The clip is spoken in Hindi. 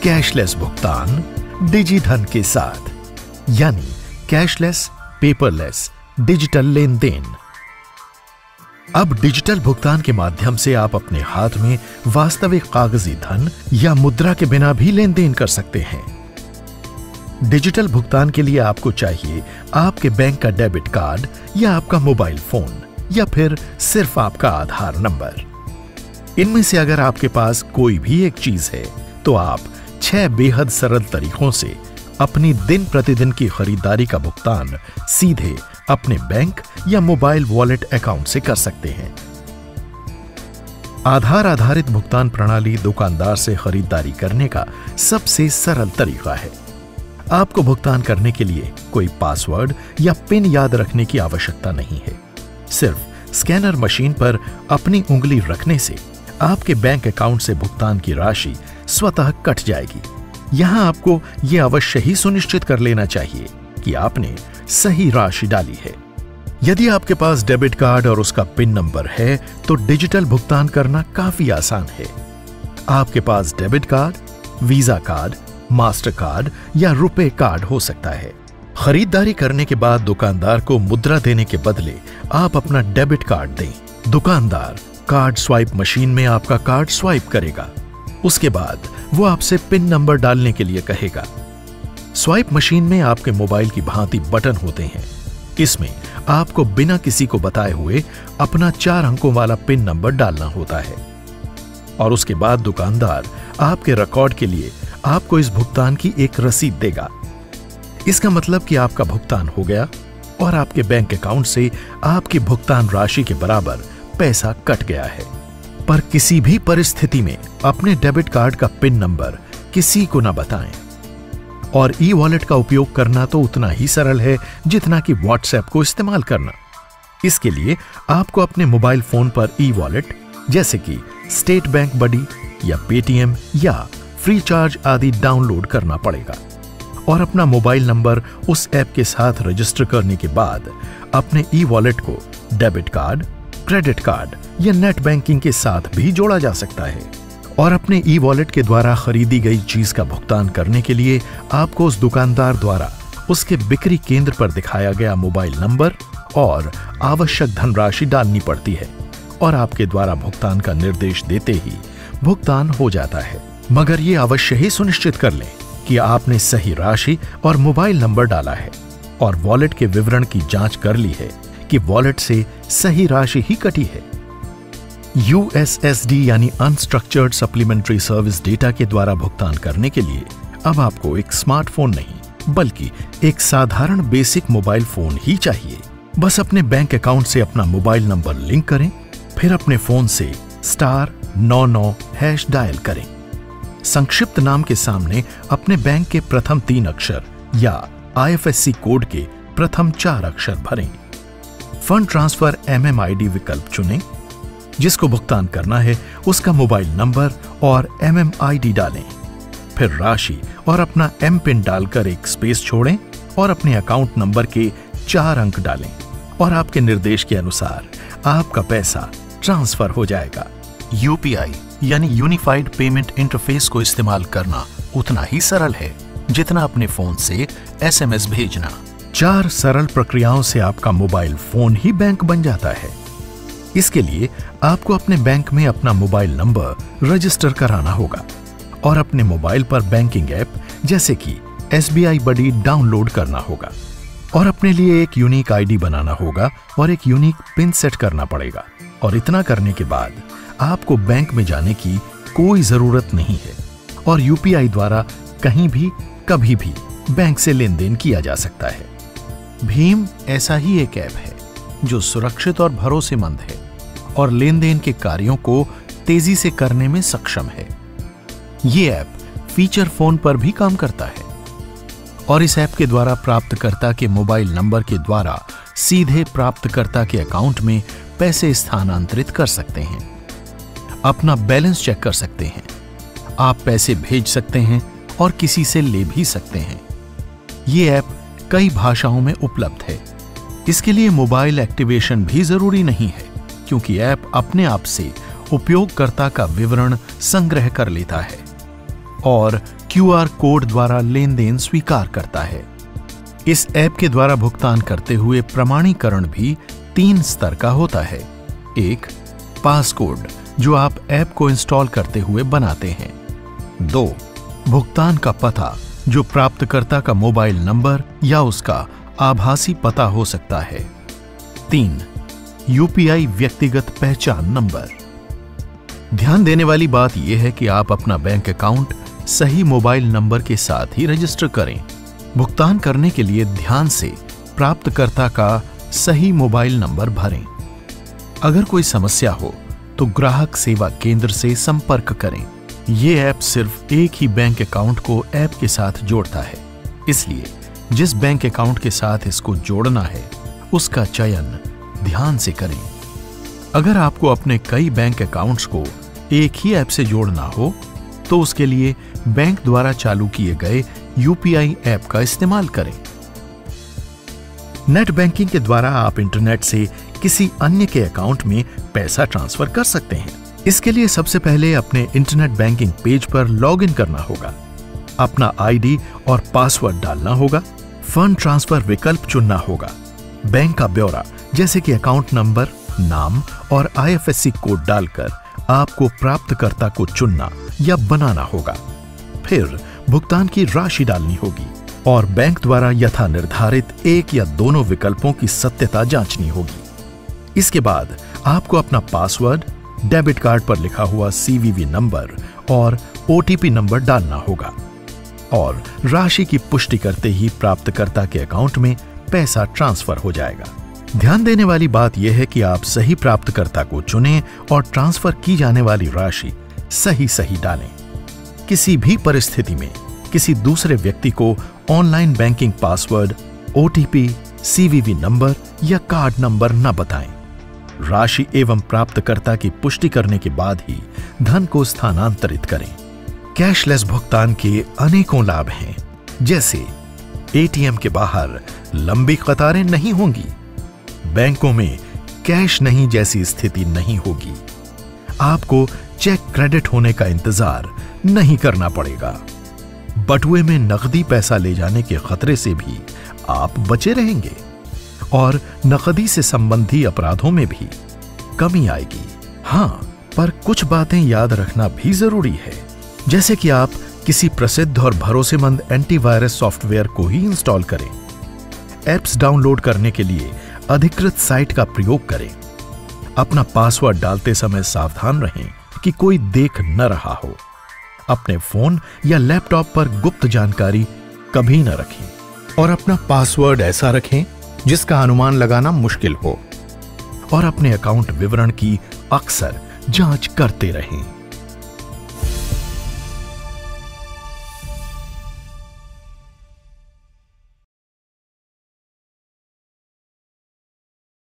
कैशलेस भुगतान डिजिधन के साथ, यानी कैशलेस, पेपरलेस, डिजिटल लेन देन। अब डिजिटल भुगतान के माध्यम से आप अपने हाथ में वास्तविक कागजी धन या मुद्रा के बिना भी लेन देन कर सकते हैं। डिजिटल भुगतान के लिए आपको चाहिए आपके बैंक का डेबिट कार्ड या आपका मोबाइल फोन या फिर सिर्फ आपका आधार नंबर। इनमें से अगर आपके पास कोई भी एक चीज है तो आप 6 बेहद सरल तरीकों से अपनी दिन प्रतिदिन की खरीदारी का भुगतान सीधे अपने बैंक या मोबाइल वॉलेट अकाउंट से कर सकते हैं। आधार आधारित भुगतान प्रणाली दुकानदार से खरीदारी करने का सबसे सरल तरीका है। आपको भुगतान करने के लिए कोई पासवर्ड या पिन याद रखने की आवश्यकता नहीं है। सिर्फ स्कैनर मशीन पर अपनी उंगली रखने से आपके बैंक अकाउंट से भुगतान की राशि स्वतः कट जाएगी। यहां आपको यह अवश्य ही सुनिश्चित कर लेना चाहिए कि आपने सही राशि डाली है। यदि आपके पास डेबिट कार्ड और उसका पिन नंबर है तो डिजिटल भुगतान करना काफी आसान है। आपके पास debit card, Visa card, Mastercard या रुपे कार्ड हो सकता है। खरीदारी करने के बाद दुकानदार को मुद्रा देने के बदले आप अपना डेबिट कार्ड दें। दुकानदार कार्ड स्वाइप मशीन में आपका कार्ड स्वाइप करेगा। उसके बाद वो आपसे पिन नंबर डालने के लिए कहेगा। स्वाइप मशीन में आपके मोबाइल की भांति बटन होते हैं। इसमें आपको बिना किसी को बताए हुए अपना 4 अंकों वाला पिन नंबर डालना होता है और उसके बाद दुकानदार आपके रिकॉर्ड के लिए आपको इस भुगतान की एक रसीद देगा। इसका मतलब कि आपका भुगतान हो गया और आपके बैंक अकाउंट से आपकी भुगतान राशि के बराबर पैसा कट गया है। पर किसी भी परिस्थिति में अपने डेबिट कार्ड का पिन नंबर किसी को ना बताएं। और ई वॉलेट का उपयोग करना तो उतना ही सरल है जितना कि व्हाट्सएप को इस्तेमाल करना। इसके लिए आपको अपने मोबाइल फोन पर ई वॉलेट जैसे कि स्टेट बैंक बडी या पेटीएम या फ्री चार्ज आदि डाउनलोड करना पड़ेगा और अपना मोबाइल नंबर उस ऐप के साथ रजिस्टर करने के बाद अपने ई वॉलेट को डेबिट कार्ड, क्रेडिट कार्ड या नेट बैंकिंग के साथ भी जोड़ा जा सकता है। और अपने ई वॉलेट के द्वारा खरीदी गई चीज का भुगतान करने के लिए आपको उस दुकानदार द्वारा उसके बिक्री केंद्र पर दिखाया गया मोबाइल नंबर और आवश्यक धनराशि डालनी पड़ती है और आपके द्वारा भुगतान का निर्देश देते ही भुगतान हो जाता है। मगर ये अवश्य ही सुनिश्चित कर लें कि आपने सही राशि और मोबाइल नंबर डाला है और वॉलेट के विवरण की जांच कर ली है कि वॉलेट से सही राशि ही कटी है। USSD यानी अनस्ट्रक्चर्ड सप्लीमेंट्री सर्विस डेटा के द्वारा भुगतान करने के लिए अब आपको एक स्मार्टफोन नहीं बल्कि एक साधारण बेसिक मोबाइल फोन ही चाहिए। बस अपने बैंक अकाउंट से अपना मोबाइल नंबर लिंक करें, फिर अपने फोन से *99# डायल करें। संक्षिप्त नाम के सामने अपने बैंक के प्रथम 3 अक्षर या IFSC कोड के प्रथम 4 अक्षर भरें। फंड ट्रांसफर MMID विकल्प चुनें। जिसको भुगतान करना है उसका मोबाइल नंबर और MMID डालें। फिर राशि और अपना M पिन डालकर एक स्पेस छोड़ें और अपने अकाउंट नंबर के 4 अंक डालें और आपके निर्देश के अनुसार आपका पैसा ट्रांसफर हो जाएगा। UPI यानी यूनिफाइड पेमेंट इंटरफेस को इस्तेमाल करना उतना ही सरल है जितना अपने फोन से SMS भेजना। 4 सरल प्रक्रियाओं से आपका मोबाइल फोन ही बैंक बन जाता है। इसके लिए आपको अपने बैंक में अपना मोबाइल नंबर रजिस्टर कराना होगा और अपने मोबाइल पर बैंकिंग ऐप जैसे कि SBI बडी डाउनलोड करना होगा और अपने लिए एक यूनिक ID बनाना होगा और एक यूनिक पिन सेट करना पड़ेगा। और इतना करने के बाद आपको बैंक में जाने की कोई जरूरत नहीं है और UPI द्वारा कहीं भी कभी भी बैंक से लेन देन किया जा सकता है। भीम ऐसा ही एक ऐप है जो सुरक्षित और भरोसेमंद है और लेन देन के कार्यों को तेजी से करने में सक्षम है। ये ऐप फीचर फोन पर भी काम करता है और इस ऐप के द्वारा प्राप्तकर्ता के मोबाइल नंबर के द्वारा सीधे प्राप्तकर्ता के अकाउंट में पैसे स्थानांतरित कर सकते हैं, अपना बैलेंस चेक कर सकते हैं, आप पैसे भेज सकते हैं और किसी से ले भी सकते हैं। ये ऐप कई भाषाओं में उपलब्ध है। इसके लिए मोबाइल एक्टिवेशन भी जरूरी नहीं है क्योंकि ऐप अपने आप से उपयोगकर्ता का विवरण संग्रह कर लेता है और QR कोड द्वारा लेन देन स्वीकार करता है। इस ऐप के द्वारा भुगतान करते हुए प्रमाणीकरण भी 3 स्तर का होता है। 1. पासकोड, जो आप ऐप को इंस्टॉल करते हुए बनाते हैं। 2. भुगतान का पता, जो प्राप्तकर्ता का मोबाइल नंबर या उसका आभासी पता हो सकता है। 3. UPI व्यक्तिगत पहचान नंबर। ध्यान देने वाली बात यह है कि आप अपना बैंक अकाउंट सही मोबाइल नंबर के साथ ही रजिस्टर करें। भुगतान करने के लिए ध्यान से प्राप्तकर्ता का सही मोबाइल नंबर भरें। अगर कोई समस्या हो तो ग्राहक सेवा केंद्र से संपर्क करें। यह ऐप सिर्फ एक ही बैंक अकाउंट को ऐप के साथ जोड़ता है, इसलिए जिस बैंक अकाउंट के साथ इसको जोड़ना है उसका चयन ध्यान से करें। अगर आपको अपने कई बैंक अकाउंट्स को एक ही ऐप से जोड़ना हो तो उसके लिए बैंक द्वारा चालू किए गए UPI ऐप का इस्तेमाल करें। नेट बैंकिंग के द्वारा आप इंटरनेट से किसी अन्य के अकाउंट में पैसा ट्रांसफर कर सकते हैं। इसके लिए सबसे पहले अपने इंटरनेट बैंकिंग पेज पर लॉगिन करना होगा, अपना ID और पासवर्ड डालना होगा, फंड ट्रांसफर विकल्प चुनना होगा, बैंक का ब्यौरा जैसे कि अकाउंट नंबर, नाम और IFSC कोड डालकर आपको प्राप्तकर्ता को चुनना या बनाना होगा। फिर भुगतान की राशि डालनी होगी और बैंक द्वारा यथा निर्धारित एक या दोनों विकल्पों की सत्यता जांचनी होगी। इसके बाद आपको अपना पासवर्ड, डेबिट कार्ड पर लिखा हुआ CVV नंबर और OTP नंबर डालना होगा और राशि की पुष्टि करते ही प्राप्तकर्ता के अकाउंट में पैसा ट्रांसफर हो जाएगा। ध्यान देने वाली बात यह है कि आप सही प्राप्तकर्ता को चुनें और ट्रांसफर की जाने वाली राशि सही डालें। किसी भी परिस्थिति में किसी दूसरे व्यक्ति को online banking password, OTP, CVV number या कार्ड नंबर न बताएं। राशि एवं प्राप्तकर्ता की पुष्टि करने के बाद ही धन को स्थानांतरित करें। कैशलेस भुगतान के अनेकों लाभ हैं, जैसे ATM के बाहर लंबी कतारें नहीं होंगी, बैंकों में कैश नहीं जैसी स्थिति नहीं होगी, आपको चेक क्रेडिट होने का इंतजार नहीं करना पड़ेगा, बटुए में नकदी पैसा ले जाने के खतरे से भी आप बचे रहेंगे और नकदी से संबंधी अपराधों में भी कमी आएगी। हां, पर कुछ बातें याद रखना भी जरूरी है, जैसे कि आप किसी प्रसिद्ध और भरोसेमंद एंटीवायरस सॉफ्टवेयर को ही इंस्टॉल करें। ऐप्स डाउनलोड करने के लिए अधिकृत साइट का प्रयोग करें। अपना पासवर्ड डालते समय सावधान रहें कि कोई देख न रहा हो। अपने फोन या लैपटॉप पर गुप्त जानकारी कभी न रखें और अपना पासवर्ड ऐसा रखें जिसका अनुमान लगाना मुश्किल हो और अपने अकाउंट विवरण की अक्सर जांच करते रहें।